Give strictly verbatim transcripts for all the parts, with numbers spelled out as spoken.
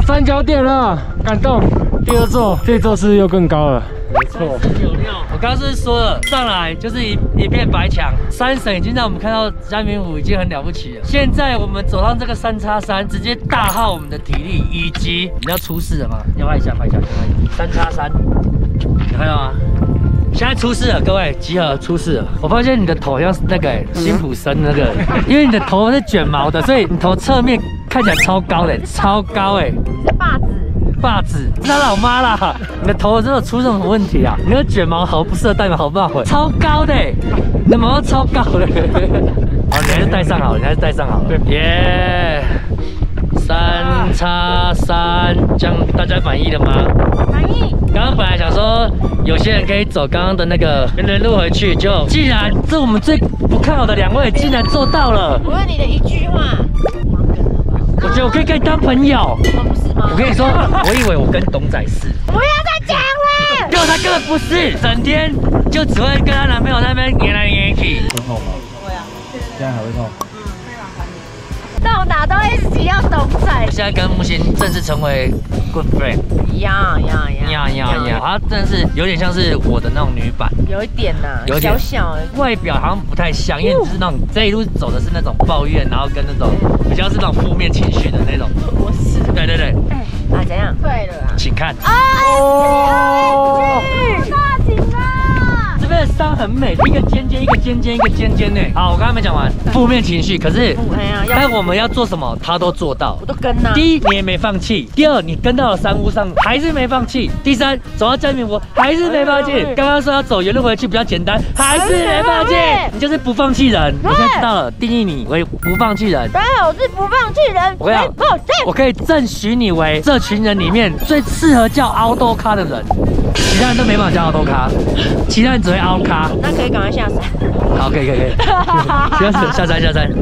到三角点了，感动。第二座，这座是又更高了。没错。 九六，我刚刚是说了，上来就是一一片白墙，山神已经让我们看到嘉明湖已经很了不起了。现在我们走上这个三叉山，直接大耗我们的体力，以及你要出事了吗？要拍一下，拍一下，三叉山，你看到吗？ 现在出事了，各位集合出事了。我发现你的头像是那个、欸、辛普森那个，因为你的头是卷毛的，所以你头侧面看起来超高的、欸，超高哎、欸。 你是霸子， 霸子，是他老妈啦！你的头真的出什么问题啊？你那个卷毛好不适合戴毛帽哎，超高的、欸，你的毛超高的。好，你还是戴上好了，你还是戴上好了。耶！ 三叉三，这样大家满意了吗？ 满意。 刚刚本来想说有些人可以走刚刚的那个原人路回去，就既然这我们最不看好的两位竟然做到了。 我问你的一句话， 我觉得我可以跟你当朋友。 我不是吗？ 我跟你说，我以为我跟董仔是。 不要再讲了。 结果他根本不是，整天就只会跟她男朋友在那边黏来黏去。 会痛吗？ 会啊。 现在还会痛？ 到哪都一直提到董仔。 我现在跟木星正式成为 good friend。 呀呀呀呀呀呀！她真的是有点像是我的那种女版， 有一点呐， 有点小小的， 外表好像不太像，因为你就是那种这一路走的是那种抱怨，然后跟那种比较是那种负面情绪的那种。 我是。 对对对。 哎，啊怎样？对了啊。 请看。 哎，哦，大景啊！ 这边的山很美，一个尖尖，一个尖尖，一个尖尖呢。好，我刚才没讲完，负面情绪，可是， 哎呀， 但我们要做什么，他都做到。 我都跟呐。 第一，你也没放弃；第二，你跟到了山屋上，还是没放弃；第三，走到嘉明湖，还是没放弃。刚刚说要走原路回去比较简单，还是没放弃。你就是不放弃人。我现在知道了，定义你为不放弃人。 当然我是不放弃人。 我跟你讲，我可以正许你为这群人里面最适合叫凹豆咖的人。 其他人都没办法叫凹豆咖，其他人只会凹咖。 那可以赶快下山。 好，可以可以可以。下山下山下山。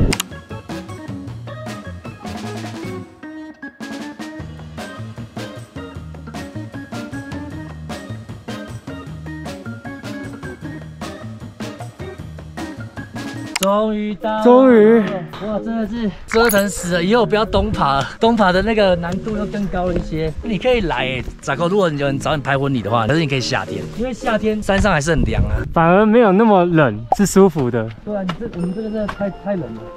终于到， 终于， 哇，真的是折腾死了！以后不要东爬了，东爬的那个难度又更高了一些。你可以来诶，咋个？如果有人找你拍婚礼的话，可是你可以夏天，因为夏天山上还是很凉啊， 反而没有那么冷，是舒服的。 对啊，你这我们这个真的太太冷了，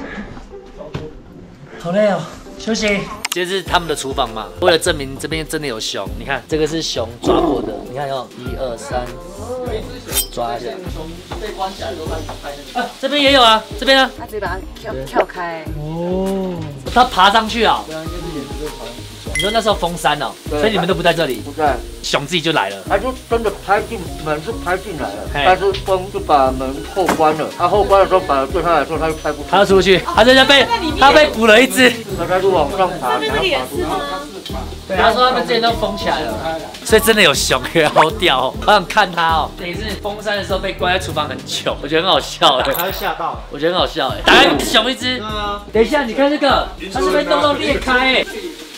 好累哦。 休息，这是他们的厨房嘛？为了证明这边真的有熊，你看这个是熊抓过的，你看哦，一二三，抓一下。熊被关起来都开始拍那个。啊，这边也有啊，这边呢？ 他直接把它跳跳开。 哦，他爬上去啊？对啊，应该是沿着这个爬上去。你说那时候封山哦，所以你们都不在这里？ 不在， 熊自己就来了。 他就真的拍进门是拍进来了，但是风就把门后关了。他后关的时候，反而对他来说他就拍不出。 他要出去，他在这被他被捕了一只。 那他就往上爬，然后爬出去。 对，他说他们之前都封起来了，所以真的有熊，好屌哦！好想看他哦。等于是封山的时候被关在厨房很久，我觉得很好笑哎。 他会吓到， 我觉得很好笑哎。打开熊一只，等一下你看这个，它是被洞洞裂开哎。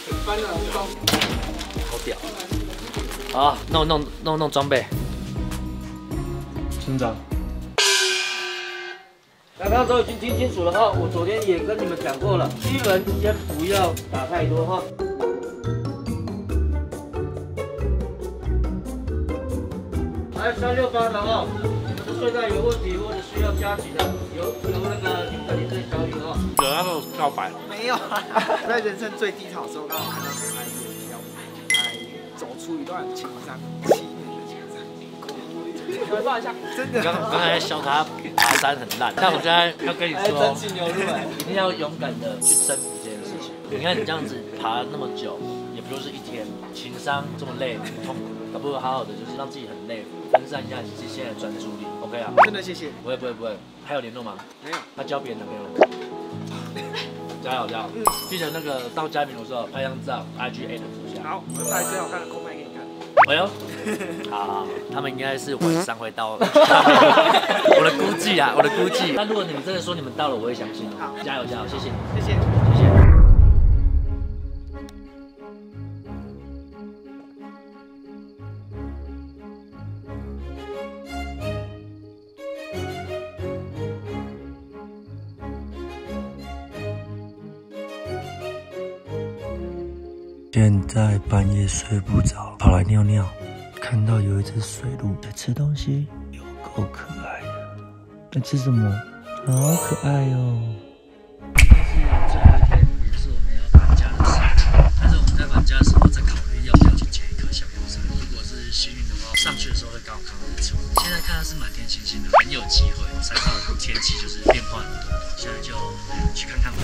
好屌！好，弄弄弄弄装备。 村长， 刚刚都已经听清楚了哈，我昨天也跟你们讲过了，基本先不要打太多哈。来三六八的哈，你们的睡袋有问题或者需要加急的，有有那个林克林这小雨哈。 有那种告白？ 没有啊，在人生最低潮的时候，刚好看到这拍片，要拍走出一段情伤，七年的情伤。回放一下，真的。 刚刚才在笑他爬山很烂，但我现在要跟你说，一定要勇敢的去征服这件事情。你看你这样子爬那么久，也不就是一天，情伤这么累，这么痛苦，倒不如好好的就是让自己很累，分散一下你现在的专注力。OK 啊？ 真的谢谢。 不会不会不会，还有联络吗？ 没有。 他交别人男朋友了。加油加油！记得那个到嘉明湖的时候拍张照 ，I G A 的图下。 好，我拍最好看的空拍给你看。 哎呦，好好，他们应该是晚上会到。我的估计啊，我的估计。但如果你们真的说你们到了，我会相信哦。好，加油加油，谢谢你， 谢谢， 谢谢。 现在半夜睡不着，跑来尿尿，看到有一只水鹿在吃东西，有够可爱的。在吃什么？好可爱哟！最后一天，也是我们要搬家的时候。但是我们在搬家的时候，在考虑要不要去捡一颗小火山。如果是幸运的话，上去的时候会刚好看到日出。现在看到是满天星星的，很有机会。三号的天气就是变化很多，现在就去看看吧。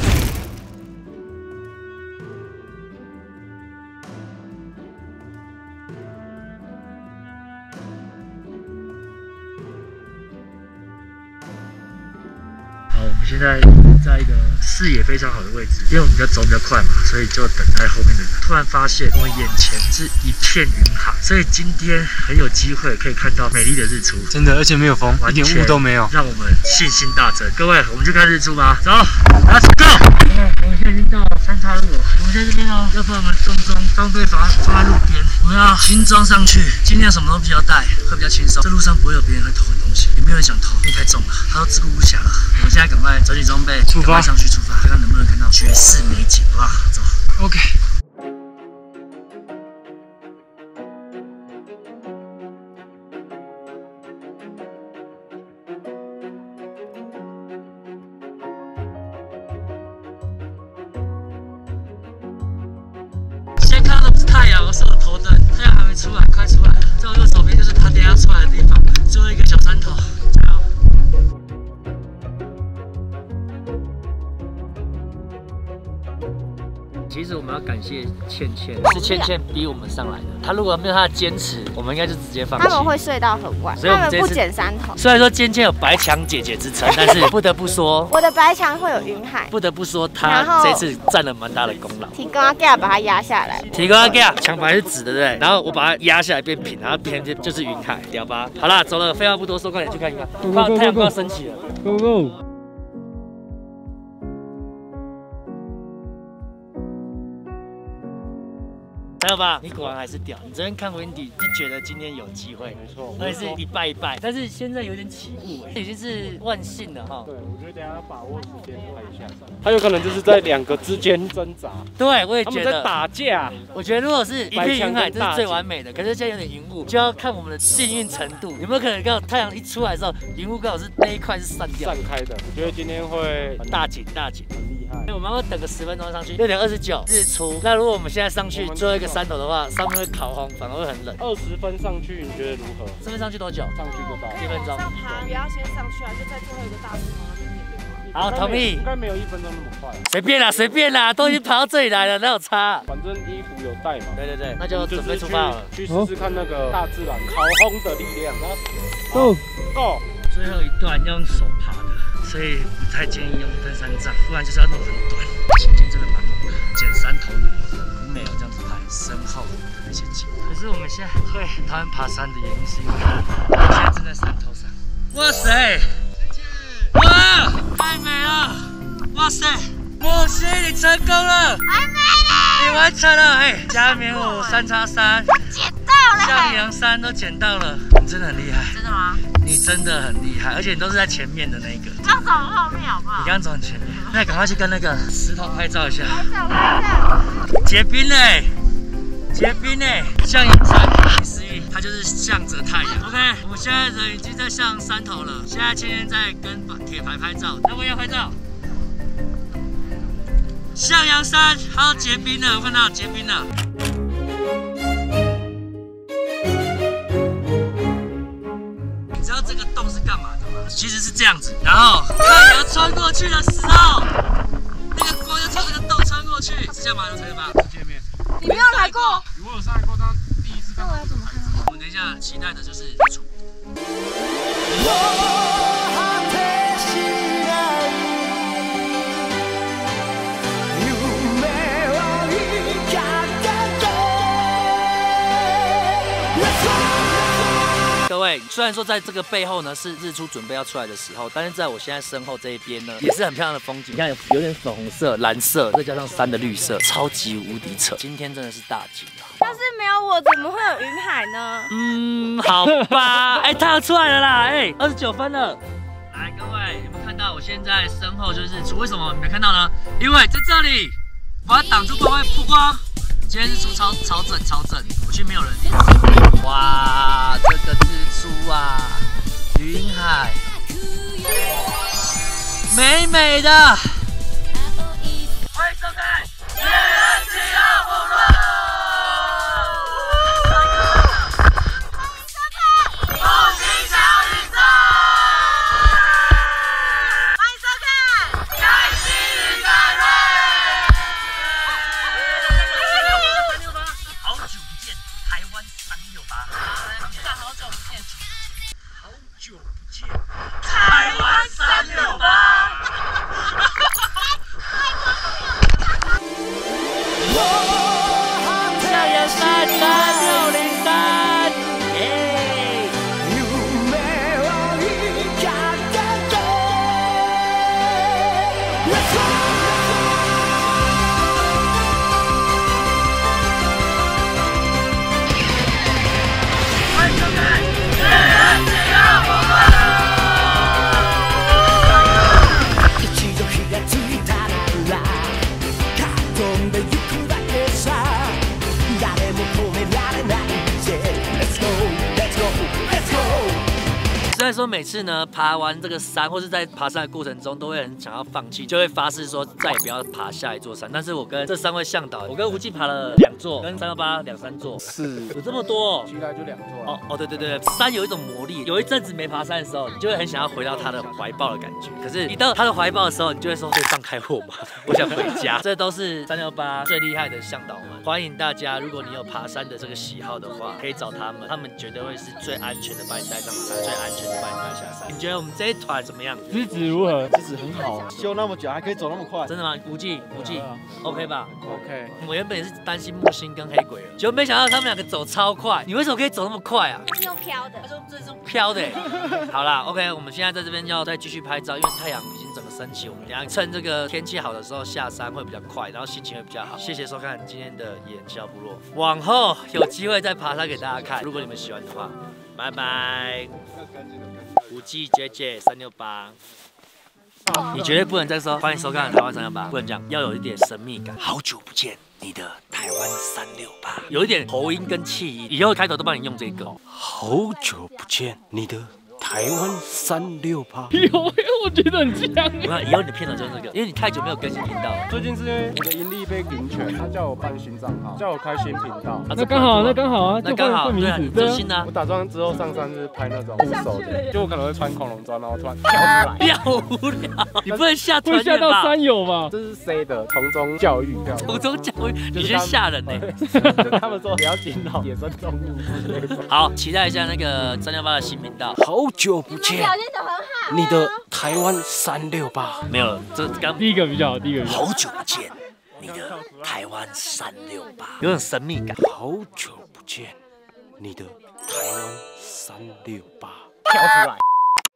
好，我们现在在一个视野非常好的位置，因为我们比较走比较快嘛，所以就等待后面的人。突然发现我们眼前是一片云海，所以今天很有机会可以看到美丽的日出。真的，而且没有风，一点雾都没有，让我们信心大增。各位，我们去看日出吧，走 ，Let's go！ 我们现在已经到三岔路了，我们在这边哦，要把我们重装装备放放在路边，我们要轻装上去，尽量什么都不要带，会比较轻松。这路上不会有别人会偷很东西，也没有人想偷，因为太重了，它都自顾不暇了。我们现在赶快整理装备，出发上去出发，看看能不能看到绝世美景，好不好？走 ，OK。现在看到的不是太阳，而是我的头灯。太阳还没出来，快出来了。在我右手边就是它等一下出来的地方，最后一个小山头，加油！其实我们要感谢倩倩，是倩倩逼我们上来的。她如果没有她的坚持，我们应该就直接放弃。 他们会睡到很晚，他们不捡山头。 虽然说倩倩有白墙姐姐之称，但是不得不说， 我的白墙会有云海。 不得不说，她这次占了蛮大的功劳。 提供阿 Gay 把它压下来， 提供阿 Gay 墙本来是直的，对不对？然后我把它压下来变平，然后偏就是云海，屌吧？好啦，走了，废话不多说，快点去看一看，快太阳快要升起了 ，Go Go！ 还有吧，你果然还是屌！你昨天看 Wendy 就觉得今天有机会，没错，而且是一拜一拜，但是现在有点起雾，已经是万幸了哈。 对，我觉得等一下要把握时间拍一下。他有可能就是在两个之间挣扎。 对，我也觉得。 他们在打架。我觉得如果是一片云海，这是最完美的。可是现在有点云雾，就要看我们的幸运程度，有没有可能刚好太阳一出来的时候，云雾刚好是那一块是散掉、 散开的。我觉得今天会大景大景， 很厉害。 我们要等个十分钟上去，六点二十九日出。那如果我们现在上去最后一个山头的话，上面会烤红，反而会很冷。 二十分上去，你觉得如何？ 这边上去多久？ 上去就到一分钟。 上爬不要先上去啊，就在最后一个大石头那边点好，同意。 应该没有一分钟那么快。 随便啦，随便啦，都已经爬到这里来了，哪有差？ 反正衣服有带嘛。 对对对，那就准备出发了。 去试试看那个大自然烤烘的力量。 Go Go！ 最后一段要用手爬的，所以不太建议用登山杖，不然就是要弄很短。前面真的蛮猛的，捡山头女很美哦，这样子拍身后的那些景。可是我们现在会讨厌爬山的原因是因为我们现在正在山头上。哇塞！哇，太美了！哇塞，木星你成功了！ 完美了！ 你完成了！哎，嘉明五三叉三， 捡到了！ 向阳山都捡到了，你真的很厉害。 真的吗？ 你真的很厉害，而且你都是在前面的那个。 刚走后面好不好？ 你刚走很前面，那赶快去跟那个石头拍照一下。 拍照拍照。 结冰嘞！结冰嘞！向阳山，顾名思义，它就是向着太阳。OK， 我们现在人已经在向山头了，现在倩倩在跟铁牌拍照，要不要拍照？向阳山还有结冰了，我看到结冰了。你知道这个洞是干嘛的吗？其实是这样子，然后太阳穿过去的时候，那个光就从这个洞穿过去，是这样吗？对吧？见面。 你没有来过？ 我有上来过，但第一次看到。 那我要怎么看？ 我们等一下期待的就是日出。各位，虽然说在这个背后呢是日出准备要出来的时候，但是在我现在身后这一边呢，也是很漂亮的风景。你看有有点粉红色、蓝色，再加上山的绿色，超级无敌扯。今天真的是大景啊！ 要是没有我，怎么会有云海呢？ 嗯，好吧。哎，太阳出来了啦！哎，二十九分了。来，各位有没有看到我现在身后就是日出？为什么没看到呢？因为在这里，我要挡住光会曝光。 今天日出超超正超正，我去没有人。哇，这个日出啊，云海，美美的。欢迎收看《野人俱乐部落》。虽然说每次呢爬完这个山，或是在爬山的过程中，都会很想要放弃，就会发誓说再也不要爬下一座山。但是我跟这三位向导，我跟吴记爬了两座，跟三六八两三座， 是有这么多、哦， 居然就两座。 哦哦，对对对，山有一种魔力，有一阵子没爬山的时候，你就会很想要回到他的怀抱的感觉。可是一到他的怀抱的时候，你就会说可以放开我吗？我想回家。这都是三六八最厉害的向导们，欢迎大家，如果你有爬山的这个喜好的话，可以找他们，他们绝对会是最安全的把你带上山，最安全的把你带下山。你觉得我们这一团怎么样？ 资质如何？ 资质很好，修那么久还可以走那么快， 真的吗？无忌，无忌 ，OK 吧 ？OK。 我原本也是担心木星跟黑鬼了，结果没想到他们两个走超快。你为什么可以走那么快啊？ 是用飘的， 他说这是飘的。好啦 ，OK， 我们现在在这边要再继续拍照，因为太阳已经整个升起，我们等一下趁这个天气好的时候下山会比较快，然后心情会比较好。谢谢收看今天的野人小部落，往后有机会再爬山给大家看，如果你们喜欢的话，拜拜。五 G J J 三六八，你绝对不能再说欢迎收看台湾三六八，不能这样，要有一点神秘感。好久不见，你的台湾三六八，有一点喉音跟气音，以后开头都帮你用这个。 好久不见，你的台湾三六八。 有，我觉得很像。 我看以后你的片头就是这个，因为你太久没有更新频道了。 最近是因为我的盈利被停权，他叫我办新账号，叫我开新频道。 啊那刚好，那刚好啊， 那刚好，对啊，你最新啊。 我打算之后上山是拍那种护手的，就我可能会穿恐龙装，然后突然跳出来。 你好无聊，你不能吓团会吓到山友吧？ 这是 C 的从中教育， 从中教育，你先吓人呢。 他们说不要惊扰野生动物。 好，期待一下那个三六八的新频道。 好久不见， 表现得很好。 你的台湾三六八。 没有了，这刚第一个比较好，第一个比较好。 好久不见，你的台湾三六八，有点神秘感。 好久不见，你的台湾三六八， 跳出来。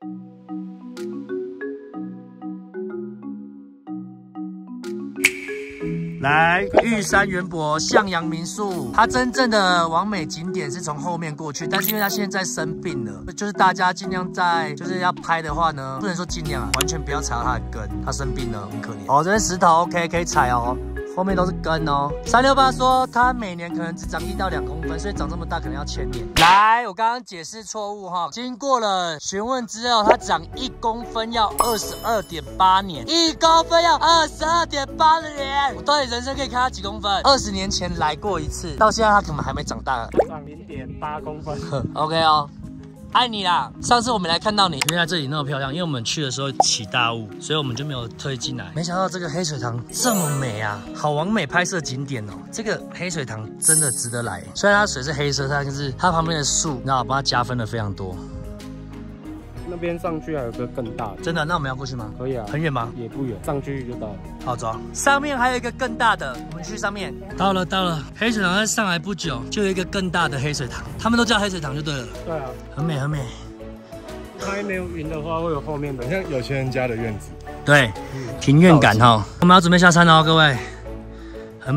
来，玉山园博向阳民宿，它真正的完美景点是从后面过去，但是因为它现在生病了，就是大家尽量在就是要拍的话呢，不能说尽量啊，完全不要踩到它的根，它生病了很可怜。哦，这边石头 OK 可以踩哦。后面都是根哦。三六八说它每年可能只长一到两公分，所以长这么大可能要千年。来，我刚刚解释错误哈，经过了询问之后，它长一公分要二十二点八年，一公分要二十二点八年。我到底人生可以看它几公分？二十年前来过一次，到现在它可能还没长大。 长零点八公分。 OK 哦。爱你啦！上次我们来看到你，原来这里那么漂亮，因为我们去的时候起大雾，所以我们就没有特意进来。没想到这个黑水塘这么美啊，好完美拍摄景点哦！这个黑水塘真的值得来，虽然它水是黑色，但是它旁边的树，你知道，帮它加分了非常多。 那边上去还有个更大的， 真的？那我们要过去吗？ 可以啊， 很远吗？ 也不远，上去就到了。 好，走。上面还有一个更大的，我们去上面。到了，到了。黑水塘在上来不久，就有一个更大的黑水塘，他们都叫黑水塘就对了。 对啊， 很美，很美。 拍没有云的话，会有后面的，像有钱人家的院子。 对，庭院感哈。我们要准备下山了哦，各位。很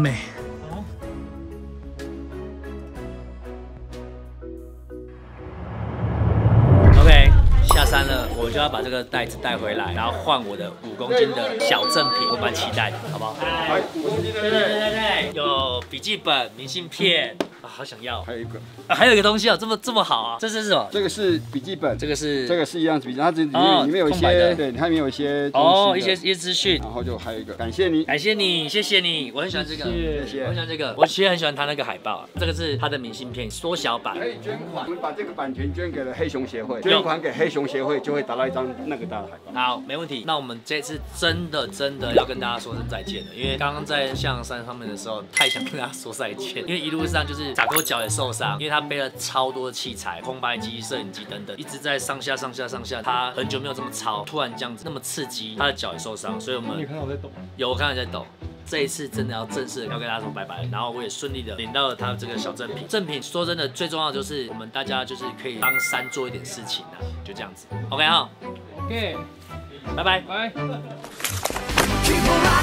美。OK， 下山了，我就要把这个袋子带回来，然后换我的五公斤的小赠品，我蛮期待的，好不好？哎，五公斤的，对对对对，有笔记本、明信片。啊，好想要！ 还有一个， 啊，还有一个东西啊，这么这么好啊！这是什么？ 这个是笔记本， 这个是这个是一样笔记本，它这里面里面有一些，对，它里面有一些哦，一些一些资讯。 然后就还有一个，感谢你， 感谢你，谢谢你，我很喜欢这个，谢谢，我很喜欢这个，我其实很喜欢他那个海报，这个是他的明信片缩小版， 可以捐款，我们把这个版权捐给了黑熊协会，捐款给黑熊协会就会达到一张那个大的海报。 好，没问题。那我们这次真的真的要跟大家说声再见了，因为刚刚在象山上面的时候，太想跟大家说再见，因为一路上就是打勾脚也受。因为他背了超多的器材，空拍机、摄影机等等，一直在上下、上下、上下。他很久没有这么操，突然这样子那么刺激，他的脚也受伤，所以我们你看到我在抖？ 有，我看到在抖。这一次真的要正式的要跟大家说拜拜，然后我也顺利的领到了他这个小赠品。赠品说真的，最重要的就是我们大家就是可以帮山做一点事情啊，就这样子。OK 哈 ，OK， 拜拜， 拜。